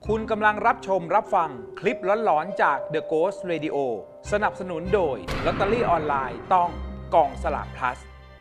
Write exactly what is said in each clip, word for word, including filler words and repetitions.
คุณกำลังรับชมรับฟังคลิปหลอนๆจาก The Ghost Radio สนับสนุนโดยลอตเตอรี่ออนไลน์ต้องกองสลาก plus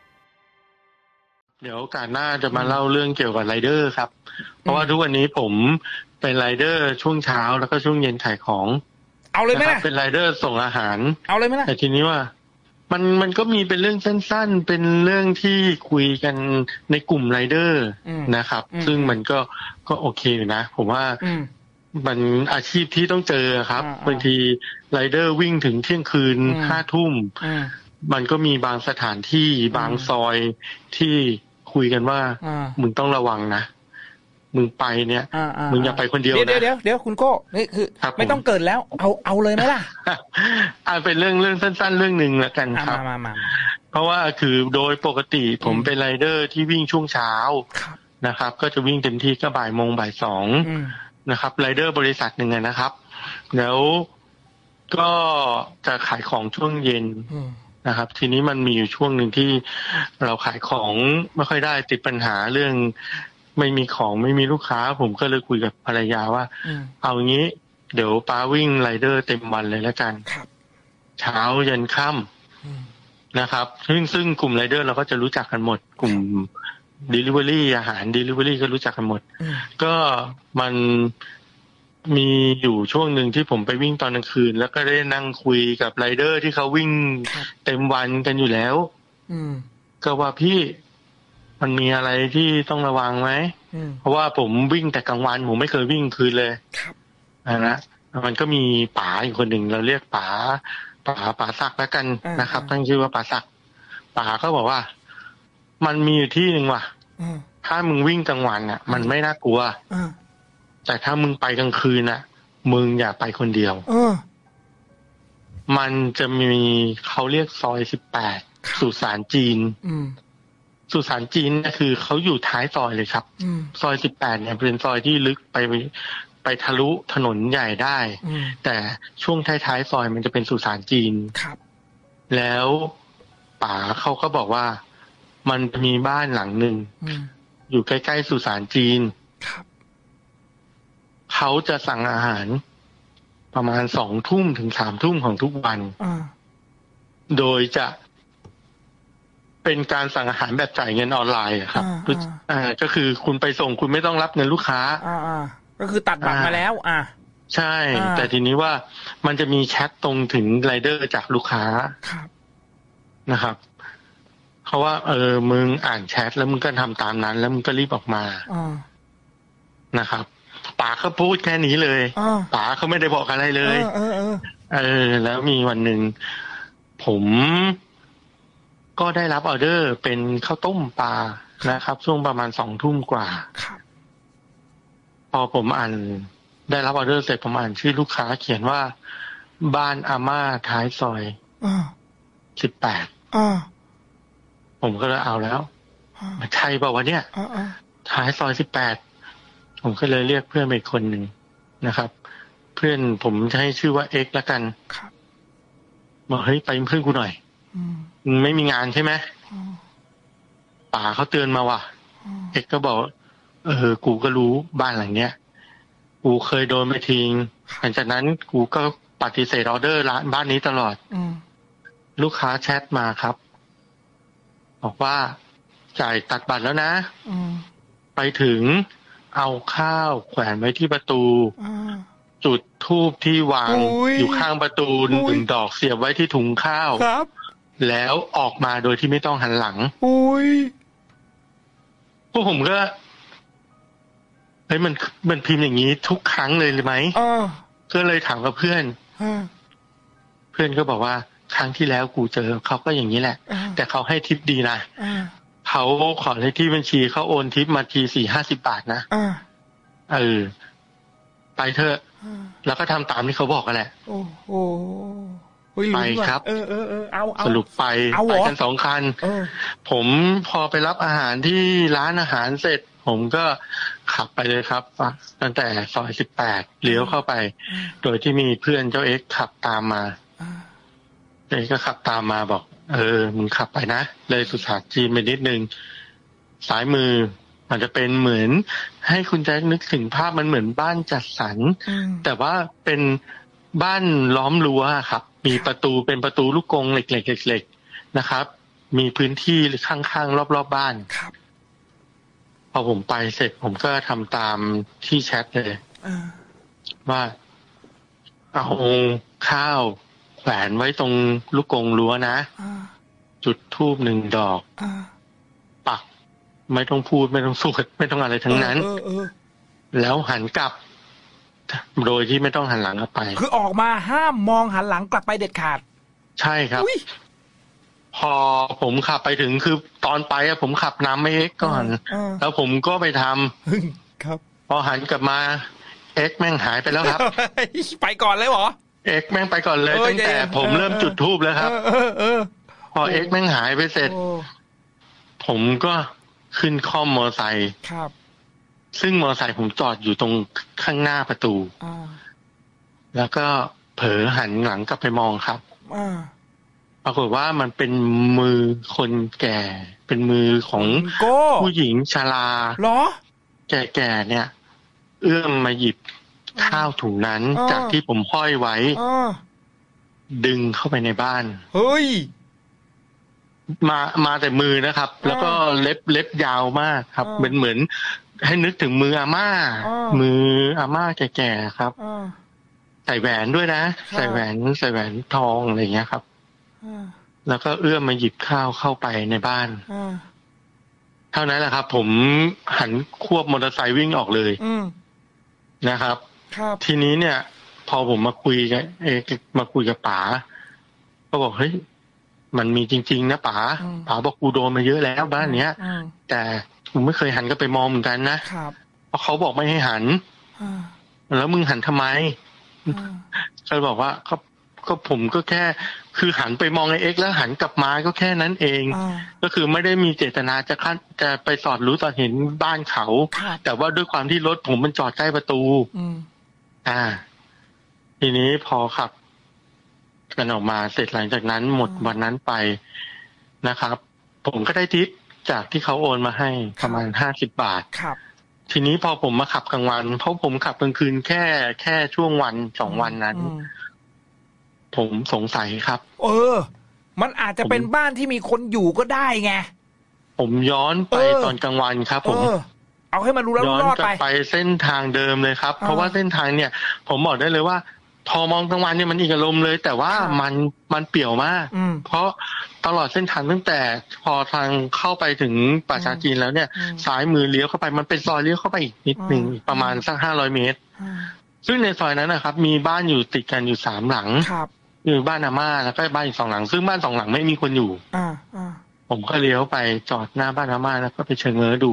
เดี๋ยวโอกาสหน้าจะมาเล่าเรื่องเกี่ยวกับไรเดอร์ครับเพราะว่าทุกวันนี้ผมเป็นไรเดอร์ช่วงเช้าแล้วก็ช่วงเย็นขายของเอาเลยไหมล่ะเป็นไรเดอร์ส่งอาหารเอาเลยไหมล่ะแต่ทีนี้ว่ามันมันก็มีเป็นเรื่องสั้นๆเป็นเรื่องที่คุยกันในกลุ่มไรเดอร์นะครับซึ่งมันก็ก็โอเคอยู่นะผมว่ามันอาชีพที่ต้องเจอครับบางทีไรเดอร์วิ่งถึงเที่ยงคืนห้าทุ่มมันก็มีบางสถานที่บางซอยที่คุยกันว่ามึงต้องระวังนะมึงไปเนี่ยมึงอย่าไปคนเดียวนะเดี๋ยวเดี๋ยวเดี๋ยวคุณโก้นี่คือไม่ต้องเกิดแล้วเอาเอาเลยไหมล่ะอ่าเป็นเรื่องเรื่องสั้นๆเรื่องหนึ่งแล้วกันครับมามาเพราะว่าคือโดยปกติผมเป็นไรเดอร์ที่วิ่งช่วงเช้านะครับก็จะวิ่งเต็มที่ก็บ่ายโมงบ่ายสองนะครับไรเดอร์บริษัทหนึ่งนะครับแล้วก็จะขายของช่วงเย็นนะครับทีนี้มันมีอยู่ช่วงหนึ่งที่เราขายของไม่ค่อยได้ติดปัญหาเรื่องไม่มีของไม่มีลูกค้าผมก็เลยคุยกับภรรยาว่าเอางี้เดี๋ยวป้าวิ่งไรเดอร์เต็มวันเลยแล้วกันเช้ายันค่ำนะครับซึ่งซึ่งกลุ่มไรเดอร์เราก็จะรู้จักกันหมดกลุ่ม delivery อาหาร delivery ก็รู้จักกันหมดก็มันมีอยู่ช่วงหนึ่งที่ผมไปวิ่งตอนกลางคืนแล้วก็ได้นั่งคุยกับไรเดอร์ที่เขาวิ่งเต็มวันกันอยู่แล้วก็ว่าพี่มันมีอะไรที่ต้องระวังไหมเพราะว่าผมวิ่งแต่กลางวันผมไม่เคยวิ่งคืนเลยนะมันก็มีป๋าอีกคนหนึ่งเราเรียกป๋าป๋าป๋าศักดิ์แล้วกันนะครับตั้งชื่อว่าป๋าศักดิ์ป๋าก็บอกว่ามันมีอยู่ที่หนึ่งว่ะถ้ามึงวิ่งกลางวันอ่ะมันไม่น่ากลัวแต่ถ้ามึงไปกลางคืนน่ะมึงอย่าไปคนเดียวมันจะมีเขาเรียกซอยสิบแปดสุสานจีนสุสานจีนเนี่ยคือเขาอยู่ท้ายซอยเลยครับซอยสิบแปดเนี่ยเป็นซอยที่ลึกไปไปทะลุถนนใหญ่ได้แต่ช่วงท้ายๆซอยมันจะเป็นสุสานจีนแล้วป๋าเขาก็บอกว่ามันมีบ้านหลังหนึ่งอยู่ใกล้ๆสุสานจีนเขาจะสั่งอาหารประมาณสองทุ่มถึงสามทุ่มของทุกวันโดยจะเป็นการสั่งอาหารแบบจ่ายเงินออนไลน์ครับอ่าก็คือคุณไปส่งคุณไม่ต้องรับเงินลูกค้าอ่าก็คือตัดบัตรมาแล้วอ่าใช่แต่ทีนี้ว่ามันจะมีแชทตรงถึงไรเดอร์จากลูกค้านะครับเพราะว่าเออมึงอ่านแชทแล้วมึงก็ทำตามนั้นแล้วมึงก็รีบออกมานะครับป๋าเขาพูดแค่นี้เลยป๋าเขาไม่ได้บอกอะไรเลยเออเออเออแล้วมีวันหนึ่งผมก็ได้รับออเดอร์เป็นข้าวต้มปลานะครับช่วงประมาณสองทุ่มกว่าพอผมอ่านได้รับออเดอร์เสร็จผมอ่านชื่อลูกค้าเขียนว่าบ้านอาม่าท้ายซอยสิบแปดผมก็เลยเอาแล้วมันใช่ป่าววะเนี่ยท้ายซอยสิบแปดผมก็เลยเรียกเพื่อนไปอีกคนหนึ่งนะครับเพื่อนผมจะให้ชื่อว่าเอ็กซ์ละกันบอกเฮ้ยไปเพื่อนกูหน่อยไม่มีงานใช่ไหมป๋าเขาเตือนมาว่ะเอ็กก็บอกเออกูก็รู้บ้านหลังเนี้ยกูเคยโดนไปทิ้งหลังจากนั้นกูก็ปฏิเสธออเดอร์ร้านบ้านนี้ตลอดลูกค้าแชทมาครับบอกว่าจ่ายตัดบัตรแล้วนะไปถึงเอาข้าวแขวนไว้ที่ประตูจุดธูปที่วางอยู่ข้างประตูหนึ่งดอกเสียบไว้ที่ถุงข้าวแล้วออกมาโดยที่ไม่ต้องหันหลังอุ้ยพวกผมก็เฮ้ยมันมันพิมพ์อย่างนี้ทุกครั้งเลยหรือไหมก็เลยถามกับเพื่อนเพื่อนก็บอกว่าครั้งที่แล้วกูเจอเขาก็อย่างนี้แหละแต่เขาให้ทิปดีนะเขาขอเลขที่บัญชีเขาโอนทิปมาทีสี่ห้าสิบบาทนะเออไปเถอะแล้วก็ทำตามที่เขาบอกกันแหละโอ้โหไปครับเออเออเออเอาสรุปไปไปกันสองคันผมพอไปรับอาหารที่ร้านอาหารเสร็จผมก็ขับไปเลยครับตั้งแต่ซอยสิบแปดเลี้ยวเข้าไปโดยที่มีเพื่อนเจ้าเอ็กซ์ขับตามมาเอ็กซ์ก็ขับตามมาบอกเออมึงขับไปนะเลยสุสานจีนไปนิดนึงซ้ายมืออาจจะเป็นเหมือนให้คุณแจ็คนึกถึงภาพมันเหมือนบ้านจัดสรรแต่ว่าเป็นบ้านล้อมรั้วครับมีประตูเป็นประตูลูกกรงเหล็กๆๆนะครับมีพื้นที่ข้างๆรอบๆ บ, บ้านครับพอผมไปเสร็จผมก็ทำตามที่แชทเลยว่าเอาข้าวแขวนไว้ตรงลูกกรงรั้วนะจุดธูปหนึ่งดอกปักไม่ต้องพูดไม่ต้องสวดไม่ต้องอะไรทั้งนั้นแล้วหันกลับโดยที่ไม่ต้องหันหลังกลับไปคือออกมาห้ามมองหันหลังกลับไปเด็ดขาดใช่ครับพอผมขับไปถึงคือตอนไปอะผมขับน้ำไม่เอ็กก่อนแล้วผมก็ไปทำครับพอหันกลับมาเอ็กแม่งหายไปแล้วครับไปก่อนเลยเหรอเอ็กแม่งไปก่อนเลยตั้งแต่ผมเริ่มจุดธูปแล้วครับพอเอ็กแม่งหายไปเสร็จผมก็ขึ้นคล่อมมอไซค์ครับซึ่งมอไซค์ผมจอดอยู่ตรงข้างหน้าประตูแล้วก็เผลอหันหลังกลับไปมองครับปรากฏว่ามันเป็นมือคนแก่เป็นมือของผู้หญิงชราเหรอแก่ๆเนี่ยเอื้อมมาหยิบข้าวถุงนั้นจากที่ผมห้อยไว้ดึงเข้าไปในบ้านเฮ้ยมามาแต่มือนะครับแล้วก็เล็บเล็บยาวมากครับเหมือนเหมือนให้นึกถึงมืออาม่ามืออาม่าแก่ๆครับใส่แหวนด้วยนะใส่แหวนใส่แหวนทองอะไรอย่างเงี้ยครับแล้วก็เอื้อมมาหยิบข้าวเข้าไปในบ้านเท่านั้นแหละครับผมหันควบมอเตอร์ไซค์วิ่งออกเลยนะครับทีนี้เนี่ยพอผมมาคุยกับเอมาคุยกับป๋าก็บอกเฮ้ยมันมีจริงๆนะป๋าป๋าบอกกูโดนมาเยอะแล้วบ้านเนี้ยแต่ผมไม่เคยหันก็ไปมองเหมือนกันนะเพราะเขาบอกไม่ให้หันแล้วมึงหันทำไมเขาบอกว่าก็ก็ผมก็แค่คือหันไปมองไอ้เอ็กแล้วหันกลับมาก็แค่นั้นเองก็คือไม่ได้มีเจตนาจะขั้นจะไปสอดรู้สอดเห็นบ้านเขาแต่ว่าด้วยความที่รถผมมันจอดใกล้ประตูอ่าทีนี้พอขับกันออกมาเสร็จหลังจากนั้นหมดวันนั้นไปนะครับผมก็ได้ทิปจากที่เขาโอนมาให้ประมาณห้าสิบบาทครับทีนี้พอผมมาขับกลางวันเพราะผมขับกลางคืนแค่แค่ช่วงวันสองวันนั้นผมสงสัยครับเออมันอาจจะเป็นบ้านที่มีคนอยู่ก็ได้ไงผมย้อนไปตอนกลางวันครับผมเอาให้มันรู้แล้วรอดไปย้อนไปเส้นทางเดิมเลยครับเพราะว่าเส้นทางเนี่ยผมบอกได้เลยว่าพอมองกลางวันเนี่ยมันอีกอารมณ์เลยแต่ว่ามันมันเปี่ยวมากเพราะตลอดเส้นทางตั้งแต่พอทางเข้าไปถึงป่าช้าจีนแล้วเนี่ยซ้ายมือเลี้ยวเข้าไปมันเป็นซอยเลี้ยวเข้าไปอีกนิดหนึ่งประมาณสักห้าร้อยเมตรซึ่งในซอยนั้นนะครับมีบ้านอยู่ติดกันอยู่สามหลังคือบ้านอาม่าแล้วก็บ้านอีกสองหลังซึ่งบ้านสองหลังไม่มีคนอยู่ผมก็เลี้ยวไปจอดหน้าบ้านอาม่าแล้วก็ไปเชิงเง้อดู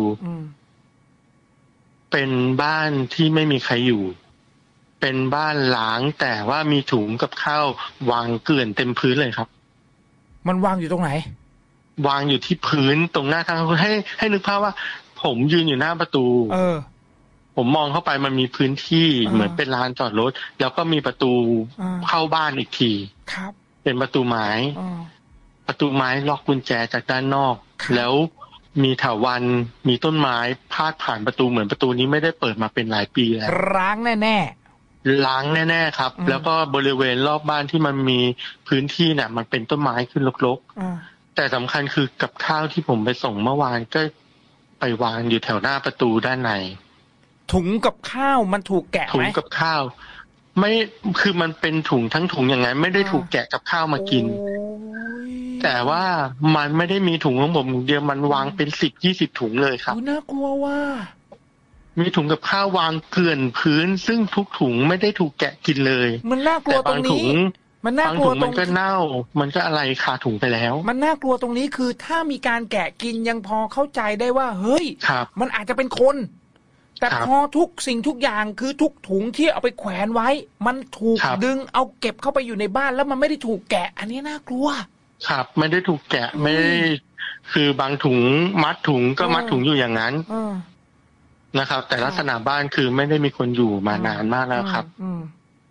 เป็นบ้านที่ไม่มีใครอยู่เป็นบ้านล้างแต่ว่ามีถุงกับข้าววางเกลื่อนเต็มพื้นเลยครับมันวางอยู่ตรงไหนวางอยู่ที่พื้นตรงหน้าทางให้ให้นึกภาพว่าผมยืนอยู่หน้าประตูเออผมมองเข้าไปมันมีพื้นที่เหมือนเป็นลานจอดรถแล้วก็มีประตูเข้าบ้านอีกทีครับเป็นประตูไม้ประตูไม้ล็อกกุญแจจากด้านนอกแล้วมีเถาวัลย์มีต้นไม้พาดผ่านประตูเหมือนประตูนี้ไม่ได้เปิดมาเป็นหลายปีแล้วร้างแน่ๆล้างแน่ๆครับแล้วก็บริเวณรอบบ้านที่มันมีพื้นที่เนี่ยมันเป็นต้นไม้ขึ้นรกๆแต่สำคัญคือกับข้าวที่ผมไปส่งเมื่อวานก็ไปวางอยู่แถวหน้าประตูด้านในถุงกับข้าวมันถูกแกะไหมถุงกับข้าวไม่คือมันเป็นถุงทั้งถุงอย่างนั้นไม่ได้ถูกแกะกับข้าวมากินแต่ว่ามันไม่ได้มีถุงของผมเดียวมันวางเป็นสิบยี่สิบถุงเลยครับน่ากลัวว่ามีถุงกับข้าววางเกลื่อนพื้นซึ่งทุกถุงไม่ได้ถูกแกะกินเลยมันน่ากลัวตรงนี้มันน่ากลัวตรงมันก็เน่ามันก็อะไรคาถุงไปแล้วมันน่ากลัวตรงนี้คือถ้ามีการแกะกินยังพอเข้าใจได้ว่าเฮ้ยมันอาจจะเป็นคนแต่พอทุกสิ่งทุกอย่างคือทุกถุงที่เอาไปแขวนไว้มันถูกดึงเอาเก็บเข้าไปอยู่ในบ้านแล้วมันไม่ได้ถูกแกะอันนี้น่ากลัวครับไม่ได้ถูกแกะไม่ได้คือบางถุงมัดถุงก็มัดถุงอยู่อย่างนั้นนะครับแต่ลักษณะบ้านคือไม่ได้มีคนอยู่มานานมากแล้วครับ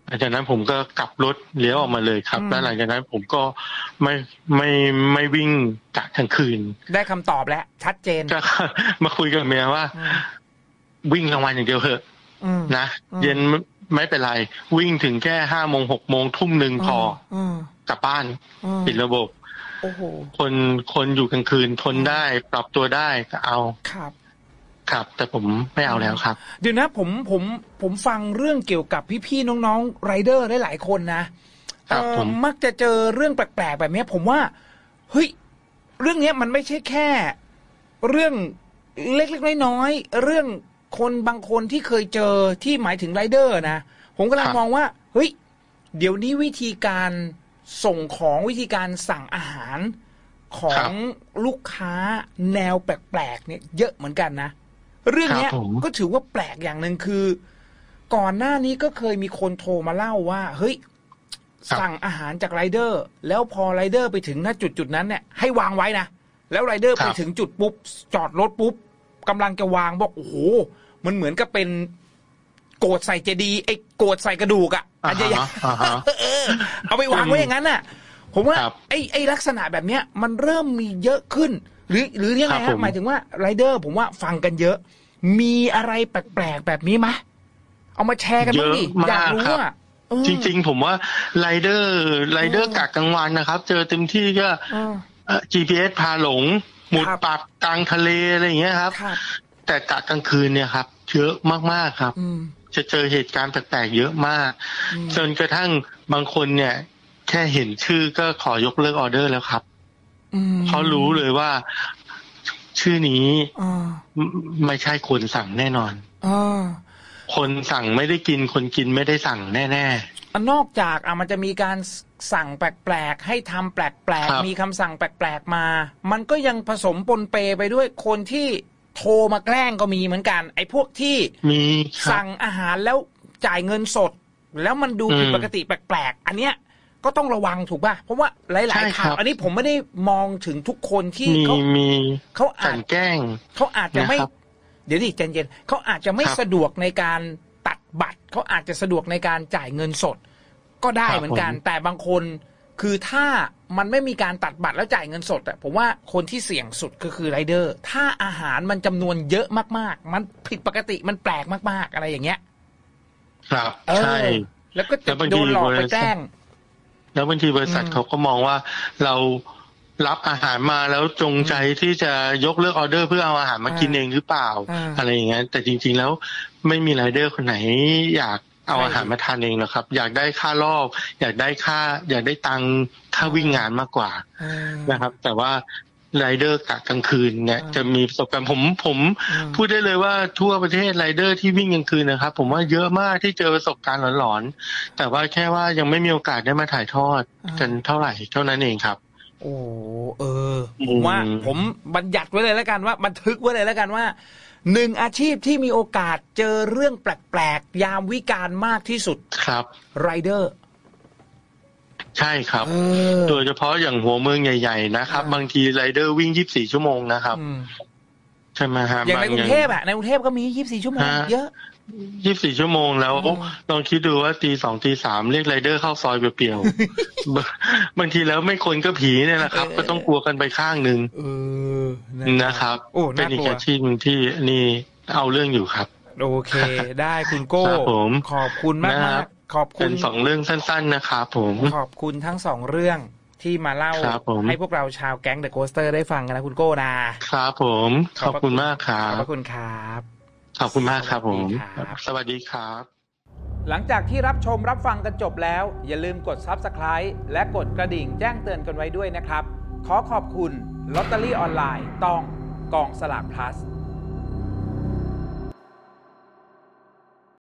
หลังจากนั้นผมก็กลับรถเลี้ยวออกมาเลยครับแล้วหลังจากนั้นผมก็ไม่ไม่ไม่วิ่งกะกลางคืนได้คำตอบแล้วชัดเจนก็มาคุยกับเมียว่าวิ่งกลางวันอย่างเดียวเถอะนะเย็นไม่เป็นไรวิ่งถึงแค่ห้าโมงหกโมงทุ่มหนึ่งพอกลับบ้านปิดระบบคนคนอยู่กลางคืนทนได้ปรับตัวได้ก็เอาครับครับแต่ผมไม่เอาแล้วครับเดี๋ยวนะผมผมผมฟังเรื่องเกี่ยวกับพี่ๆน้องๆไรเดอร์ได้หลายคนนะเออมักจะเจอเรื่องแปลกๆแบบนี้ผมว่าเฮ้ยเรื่องนี้มันไม่ใช่แค่เรื่องเล็กๆน้อยๆเรื่องคนบางคนที่เคยเจอที่หมายถึงไรเดอร์นะผมกำลังมองว่าเฮ้ยเดี๋ยวนี้วิธีการส่งของวิธีการสั่งอาหารของลูกค้าแนวแปลกๆเนี่ยเยอะเหมือนกันนะเรื่องนี้ก็ถือว่าแปลกอย่างหนึ่งคือก่อนหน้านี้ก็เคยมีคนโทรมาเล่าว่าเฮ้ยสั่งอาหารจากไรเดอร์แล้วพอไรเดอร์ไปถึงณจุดจุดนั้นเนี่ยให้วางไว้นะแล้วไรเดอร์ไปถึงจุดปุ๊บจอดรถปุ๊บกำลังจะวางบอกโอ้โหมันเหมือนกับเป็นโกรธใส่เจดีย์ไอ้โกรธใส่กระดูกอ่ะอันใหญ่ๆเอาไปวางไว้อย่างนั้นน่ะผมว่าไอ้ไอ้ลักษณะแบบเนี้ยมันเริ่มมีเยอะขึ้นหรือหรือยังไงฮะหมายถึงว่าไรเดอร์ผมว่าฟังกันเยอะมีอะไรแปลกๆแบบนี้ไหมเอามาแชร์กันบ้างดิอยากรู้ว่าจริงๆผมว่าไรเดอร์ไรเดอร์กะกลางวันนะครับเจอเต็มที่ก็ จี พี เอส พาหลงหมุดปักกลางทะเลอะไรอย่างเงี้ยครับแต่กะกลางคืนเนี่ยครับเยอะมากๆครับจะเจอเหตุการณ์แปลกๆเยอะมากจนกระทั่งบางคนเนี่ยแค่เห็นชื่อก็ขอยกเลิกออเดอร์แล้วครับเขารู้เลยว่าชื่อนี้ไม่ใช่คนสั่งแน่นอนคนสั่งไม่ได้กินคนกินไม่ได้สั่งแน่ๆนอกจากอ่ะมันจะมีการสั่งแปลกๆให้ทำแปลกๆมีคำสั่งแปลกๆมามันก็ยังผสมปนเปไปด้วยคนที่โทรมาแกล้งก็มีเหมือนกันไอ้พวกที่มีสั่งอาหารแล้วจ่ายเงินสดแล้วมันดูผิดปกติแปลกๆอันเนี้ยก็ต้องระวังถูกป่ะเพราะว่าหลายๆข่าวอันนี้ผมไม่ได้มองถึงทุกคนที่เขาเขาอาจแกล้งเขาอาจจะไม่เดี๋ยวดิใจเย็นเขาอาจจะไม่สะดวกในการตัดบัตรเขาอาจจะสะดวกในการจ่ายเงินสดก็ได้เหมือนกันแต่บางคนคือถ้ามันไม่มีการตัดบัตรแล้วจ่ายเงินสดอะผมว่าคนที่เสี่ยงสุดก็คือไรเดอร์ถ้าอาหารมันจำนวนเยอะมากๆมันผิดปกติมันแปลกมากๆอะไรอย่างเงี้ยครับใช่แล้วก็จะโดนหลอกไปแกล้งแล้วบางทีบริษัทเขาก็มองว่าเรารับอาหารมาแล้วจงใจที่จะยกเลิกออเดอร์เพื่อเอาอาหารมากินเองหรือเปล่าอะไรอย่างเงี้ยแต่จริงๆแล้วไม่มีไรเดอร์คนไหนอยากเอาอาหารมาทานเองหรอกครับอยากได้ค่ารอบอยากได้ค่าอยากได้ตังค่าวิ่งงานมากกว่านะครับแต่ว่าไรเดอร์กะกลางคืนเนี่ยจะมีประสบการณ์ผมผมพูดได้เลยว่าทั่วประเทศไรเดอร์ที่วิ่งกลางคืนนะครับผมว่าเยอะมากที่เจอประสบการณ์หลอนๆแต่ว่าแค่ว่ายังไม่มีโอกาสได้มาถ่ายทอดกันเท่าไหร่เท่านั้นเองครับโอ้เออผมว่าผมบัญญัติไว้เลยแล้วกันว่าบันทึกไว้เลยแล้วกันว่าหนึ่งอาชีพที่มีโอกาสเจอเรื่องแปลกๆยามวิกาลมากที่สุดครับไรเดอร์ใช่ครับโดยเฉพาะอย่างหัวเมืองใหญ่ๆนะครับบางทีไรเดอร์วิ่งยี่สิบสี่ชั่วโมงนะครับใช่ไหมครับอย่างในกรุงเทพอะในกรุงเทพก็มียี่สิบสี่ชั่วโมงเยอะยี่สิบสี่ชั่วโมงแล้วลองคิดดูว่าตีสองตีสามเรียกไรเดอร์เข้าซอยเปลี่ยวๆบางทีแล้วไม่คนก็ผีเนี่ยนะครับก็ต้องกลัวกันไปข้างหนึ่งนะครับเป็นอีกอาชีพที่นี่เอาเรื่องอยู่ครับโอเคได้คุณโก้ขอบคุณมากมากขอบคุณเป็นสองเรื่องสั้นๆนะครับผมขอบคุณทั้งสองเรื่องที่มาเล่าให้พวกเราชาวแก๊งเดอะโกสเตอร์ได้ฟังกันนะคุณโก้นะครับผมขอบคุณมากครับขอบคุณครับขอบคุณมากครับผมสวัสดีครับหลังจากที่รับชมรับฟังกันจบแล้วอย่าลืมกด ซับสไครบ์ และกดกระดิ่งแจ้งเตือนกันไว้ด้วยนะครับขอขอบคุณลอตเตอรี่ออนไลน์ต้องกองสลาก plus